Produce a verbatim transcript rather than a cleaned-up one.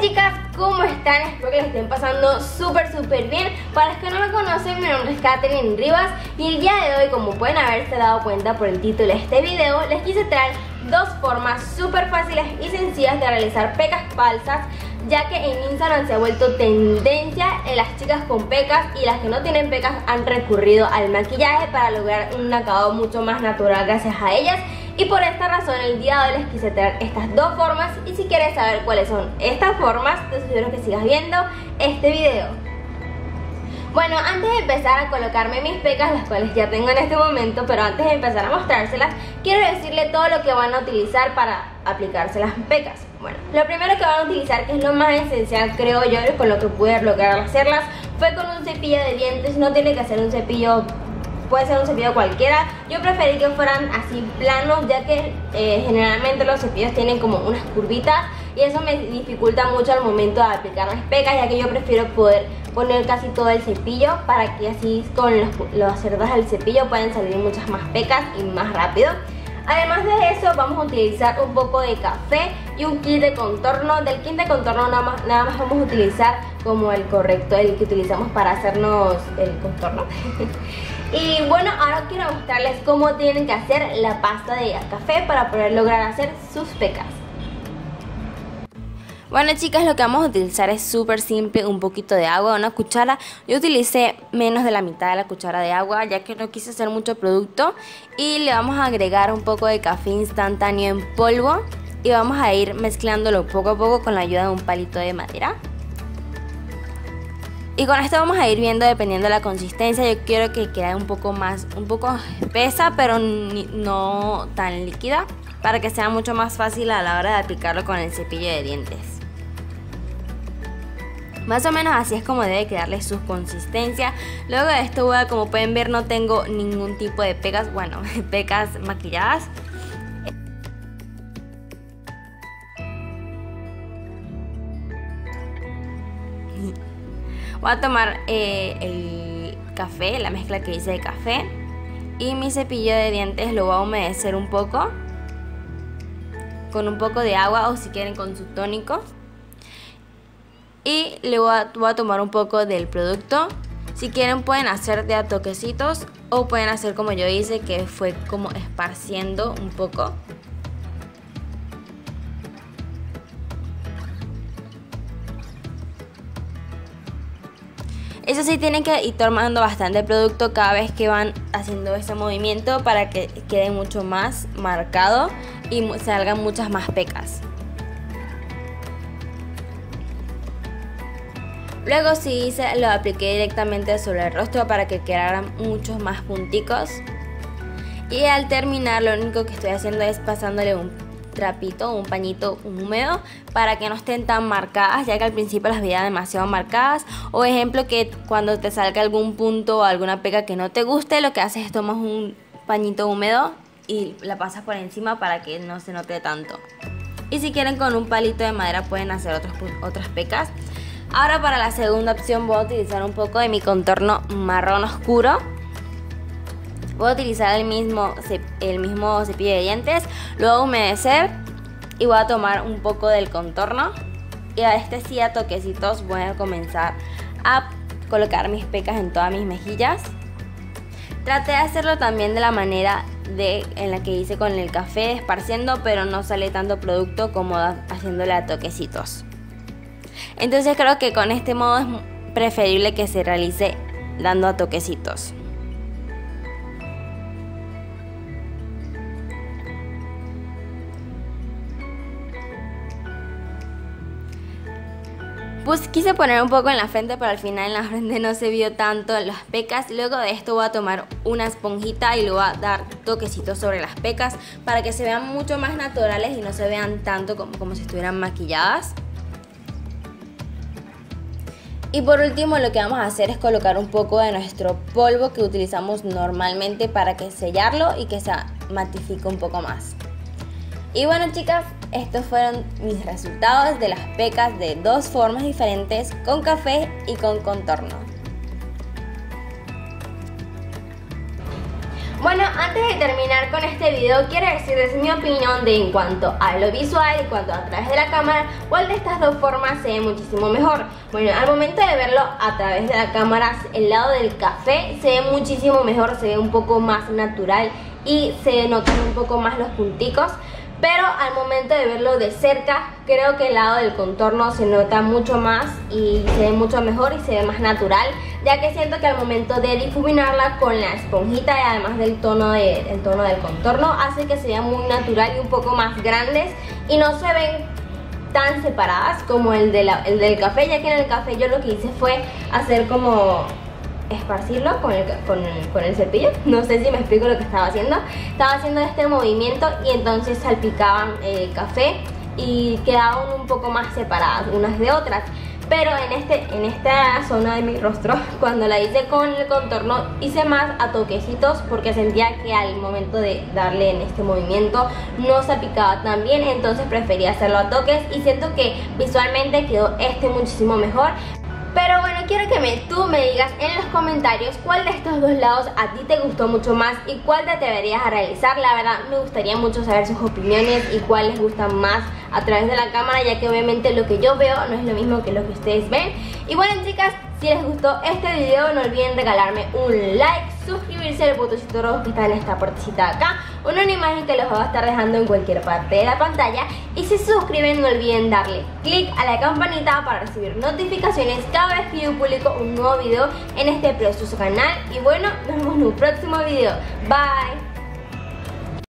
chicas, ¿cómo están? Espero que les estén pasando súper súper bien. Para los que no me conocen, mi nombre es Katherine Rivas y el día de hoy, como pueden haberse dado cuenta por el título de este video, les quise traer dos formas súper fáciles y sencillas de realizar pecas falsas, ya que en Instagram se ha vuelto tendencia en las chicas con pecas y las que no tienen pecas han recurrido al maquillaje para lograr un acabado mucho más natural gracias a ellas. Y por esta razón el día de hoy les quise traer estas dos formas, y si quieres saber cuáles son estas formas, te sugiero que sigas viendo este video. Bueno, antes de empezar a colocarme mis pecas, las cuales ya tengo en este momento, pero antes de empezar a mostrárselas, quiero decirle todo lo que van a utilizar para aplicarse las pecas. Bueno, lo primero que van a utilizar, que es lo más esencial creo yo, con lo que pude lograr hacerlas, fue con un cepillo de dientes. No tiene que ser un cepillo, puede ser un cepillo cualquiera. Yo preferí que fueran así planos, ya que eh, generalmente los cepillos tienen como unas curvitas y eso me dificulta mucho al momento de aplicar las pecas, ya que yo prefiero poder poner casi todo el cepillo para que así con los, los cerdas del cepillo puedan salir muchas más pecas y más rápido. Además de eso, vamos a utilizar un poco de café y un kit de contorno. Del kit de contorno nada más, nada más vamos a utilizar como el correcto, el que utilizamos para hacernos el contorno. Y bueno, ahora quiero mostrarles cómo tienen que hacer la pasta de café para poder lograr hacer sus pecas. Bueno chicas, lo que vamos a utilizar es súper simple, un poquito de agua, una cuchara. Yo utilicé menos de la mitad de la cuchara de agua, ya que no quise hacer mucho producto. Y le vamos a agregar un poco de café instantáneo en polvo y vamos a ir mezclándolo poco a poco con la ayuda de un palito de madera. Y con esto vamos a ir viendo, dependiendo de la consistencia. Yo quiero que quede un poco más, un poco espesa, pero ni, no tan líquida, para que sea mucho más fácil a la hora de aplicarlo con el cepillo de dientes. Más o menos así es como debe quedarle su consistencia. Luego de esto, voy a, como pueden ver, no tengo ningún tipo de pecas, bueno, pecas maquilladas. Voy a tomar eh, el café, la mezcla que hice de café, y mi cepillo de dientes lo voy a humedecer un poco con un poco de agua, o si quieren con su tónico. Y le voy a, voy a tomar un poco del producto. Si quieren pueden hacer de a toquecitos, o pueden hacer como yo hice, que fue como esparciendo un poco. Eso sí, tienen que ir tomando bastante producto cada vez que van haciendo ese movimiento para que quede mucho más marcado y salgan muchas más pecas. Luego sí hice, lo apliqué directamente sobre el rostro para que quedaran muchos más punticos. Y al terminar, lo único que estoy haciendo es pasándole un trapito, un pañito húmedo, para que no estén tan marcadas, ya que al principio las veía demasiado marcadas. O ejemplo, que cuando te salga algún punto o alguna pega que no te guste, lo que haces es tomas un pañito húmedo y la pasas por encima para que no se note tanto. Y si quieren, con un palito de madera pueden hacer otros, otras pecas. Ahora, para la segunda opción, voy a utilizar un poco de mi contorno marrón oscuro. Voy a utilizar el mismo, el mismo cepillo de dientes, lo voy a humedecer y voy a tomar un poco del contorno. Y a este sí, a toquecitos, voy a comenzar a colocar mis pecas en todas mis mejillas. Traté de hacerlo también de la manera de, en la que hice con el café, esparciendo, pero no sale tanto producto como haciéndole a toquecitos. Entonces creo que con este modo es preferible que se realice dando a toquecitos. Pues quise poner un poco en la frente, pero al final en la frente no se vio tanto las pecas. Luego de esto voy a tomar una esponjita y le voy a dar toquecitos sobre las pecas para que se vean mucho más naturales y no se vean tanto como, como si estuvieran maquilladas. Y por último, lo que vamos a hacer es colocar un poco de nuestro polvo que utilizamos normalmente para que sellarlo y que se matifique un poco más. Y bueno chicas, estos fueron mis resultados de las pecas de dos formas diferentes, con café y con contorno. Bueno, antes de terminar con este video, quiero decirles mi opinión de en cuanto a lo visual, en cuanto a través de la cámara, cuál de estas dos formas se ve muchísimo mejor. Bueno, al momento de verlo a través de la cámara, el lado del café se ve muchísimo mejor, se ve un poco más natural y se notan un poco más los punticos. Pero al momento de verlo de cerca, creo que el lado del contorno se nota mucho más y se ve mucho mejor y se ve más natural, ya que siento que al momento de difuminarla con la esponjita y además del tono, de, el tono del contorno, hace que se vea muy natural y un poco más grandes y no se ven tan separadas como el, de la, el del café, ya que en el café yo lo que hice fue hacer como esparcirlo con el, con, con el cepillo. No sé si me explico lo que estaba haciendo. Estaba haciendo este movimiento y entonces salpicaban el café y quedaban un poco más separadas unas de otras. Pero en, este, en esta zona de mi rostro, cuando la hice con el contorno, hice más a toquecitos porque sentía que al momento de darle en este movimiento no salpicaba tan bien, entonces preferí hacerlo a toques y siento que visualmente quedó este muchísimo mejor. Pero bueno, quiero que me, tú me digas en los comentarios cuál de estos dos lados a ti te gustó mucho más y cuál te atreverías a realizar. La verdad me gustaría mucho saber sus opiniones y cuál les gusta más a través de la cámara, ya que obviamente lo que yo veo no es lo mismo que lo que ustedes ven. Y bueno, chicas, si les gustó este video, no olviden regalarme un like, suscribirse al botoncito rojo que está en esta partecita de acá, una imagen que los voy a estar dejando en cualquier parte de la pantalla. Y si se suscriben, no olviden darle click a la campanita para recibir notificaciones cada vez que yo publico un nuevo video en este precioso canal. Y bueno, nos vemos en un próximo video. Bye.